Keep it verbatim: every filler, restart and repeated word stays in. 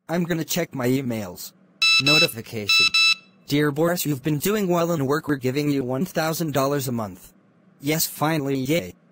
I'm gonna check my emails. Notification. Dear Boris, you've been doing well in work. We're giving you one thousand dollars a month. Yes, finally, yay.